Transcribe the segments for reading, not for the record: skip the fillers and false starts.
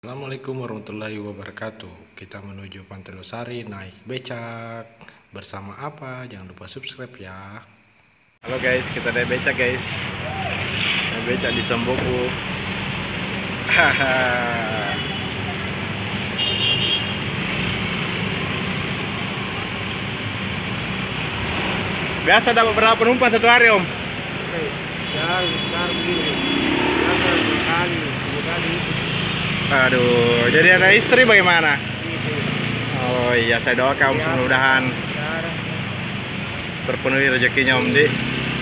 Assalamualaikum warahmatullahi wabarakatuh. Kita menuju Pantai Losari naik becak. Bersama apa? Jangan lupa subscribe ya. Halo guys, kita naik becak guys. Naik becak di Semboku. Biasa dapat berapa penumpang satu hari om? Ya, sekarang begini. Biasa sekali, dua kali. Aduh, jadi ada istri bagaimana? Gitu. Oh iya, saya doakan Ya, mudah-mudahan sekarang terpenuhi rezekinya om Di.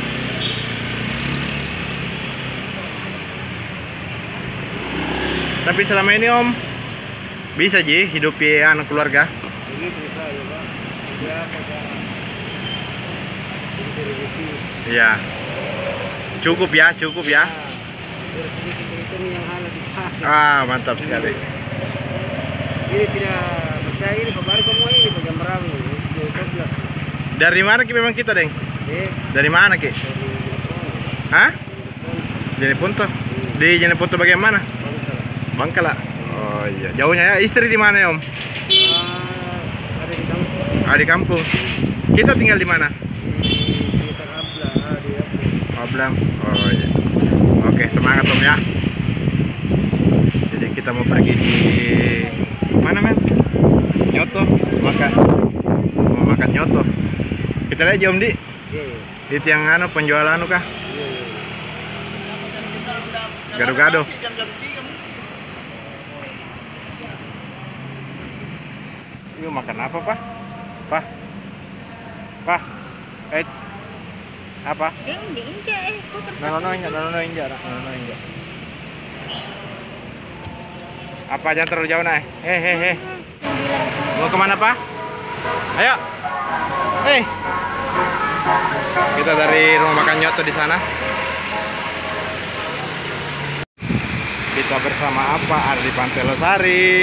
Tapi selama ini om bisa ji hidupi anak keluarga? begitu saya, Pak. Biasa cara. Jadi rezeki. Iya. Cukup ya. Nah, sedikit itu yang halal dicari. Ah, mantap sekali. Ini tidak percaya ini baru kamu ini jam berapa ini? Jam 11. Dari mana ki memang kita, Deng? Dari mana ki? Hah? Jeneponto. Di Jeneponto bagian mana? Bangkala. Oh iya. Jauhnya ya. Istri di mana ya, Om? Ada di kampung. Ah, di kampung. Kita tinggal di mana? Di sekitar Abla, di Abla. Ablam. Oh iya. Oke, semangat Om ya. Jadi kita mau pergi di mana, men? Nyoto, makan. Mau makan nyoto. Kita lihat aja Om Di. Iya, iya. Itu yang anu penjual anu kah? Iya, iya. Gado-gado. Yuk makan apa, Pak? Pak. Pak. Apa? Hindi inja Nono inja. Apa jangan terlalu jauh naik. Hehehe. Mau kemana Pak? Ayo. Hei. Kita dari rumah makan Nyoto di sana. Kita bersama apa? Ada di Pantai Losari.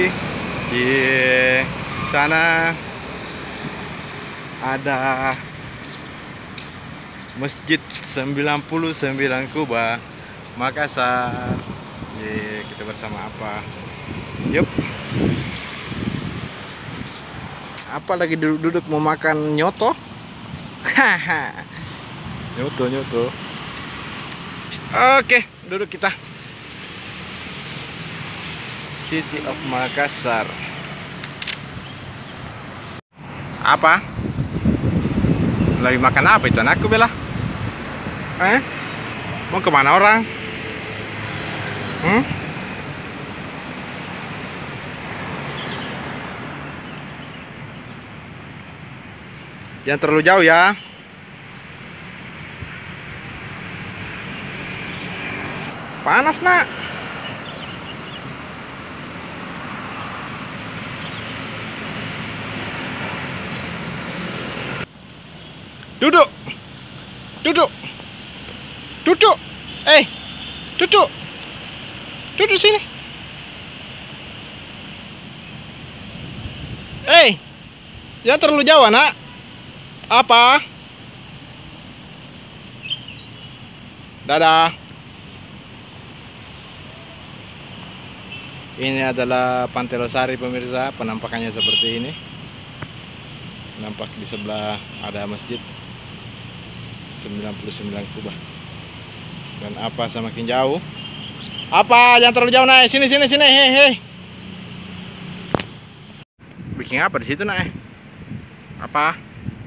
Cie. Sana ada Masjid 99 Kuba Makassar. Ye, kita bersama apa? Yup. Apa lagi duduk mau makan nyoto? Haha. nyoto. Oke, duduk kita. City of Makassar. Apa? Lagi makan apa itu anakku Bella? Mau kemana orang? Jangan terlalu jauh ya. Panas nak. Duduk. Duduk. Duduk sini. Jangan terlalu jauh, anak. Apa? Dadah. Ini adalah Pantai Losari pemirsa, penampakannya seperti ini. Nampak di sebelah ada masjid 99 Kuba. Dan apa semakin jauh? Apa? Jangan terlalu jauh naik. Sini. Hei. Bikin apa di situ naik? Apa?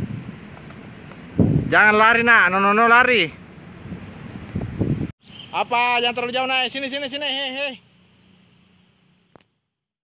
Jangan lari nak. No lari. Apa? Jangan terlalu jauh naik. Sini. Hei.